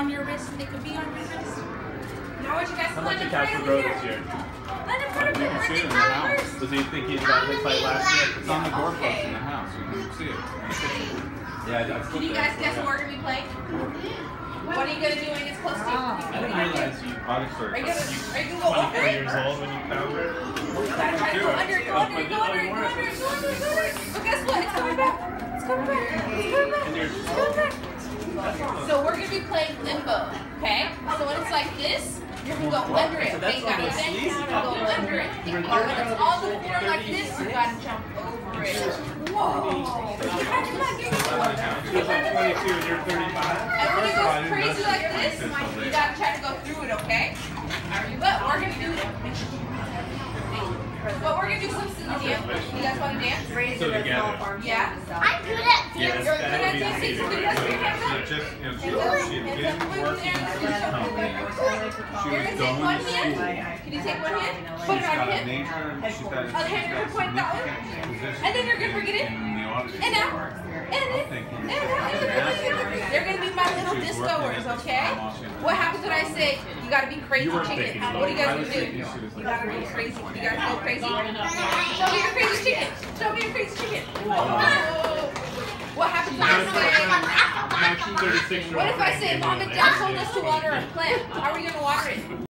on your wrist. They could be on your wrist. Now what you guys How much plan did to pray Casper over grow here? this year? Let him put a You can see it in the house. Does he think he's got his fight last year? It's on the doorpost in the house. You can see it. Yeah, that's Can you guys guess what we're going to be playing? What are you going to do when it gets close to you? I didn't realize you August Are you 31st. going to go over 24 it? years old when you found her. You gotta try to go under it, go under it, go under it, go under it, go under it, go under it. But guess what? It's coming back. It's coming back. It's coming back. It's coming back. So we're gonna be playing limbo, okay? So when it's like this, you can go under it. Okay, you gotta bend down and go under it. And when it's on the floor like this, you gotta jump over it. Whoa! She was like 22 and you're 35. And when it goes crazy like this, you gotta try to go through it, okay? But we're gonna do it. But we're gonna do some singing dance. You guys want to dance? So together. Yeah. I'm good at Yes, You're that good at would be dancing. the So good at dancing. Just, you know, she Hands didn't up. work in this company. She You're was gonna take going one to hand. school. Can you take one hand? Put She's it on got your a hip. major, she's got Okay, you're gonna point that way. And then you're gonna forget it. And out. And in. And out. They're gonna be my little discoers, okay? What happens when I say you gotta be crazy chicken? What are you guys gonna do? You gotta be crazy. You gotta go crazy. Show me your crazy chicken. Show me your crazy chicken. Whoa. What happens when I say? 1936 What if I say mom and dad told us to water a plant? How are we gonna water it?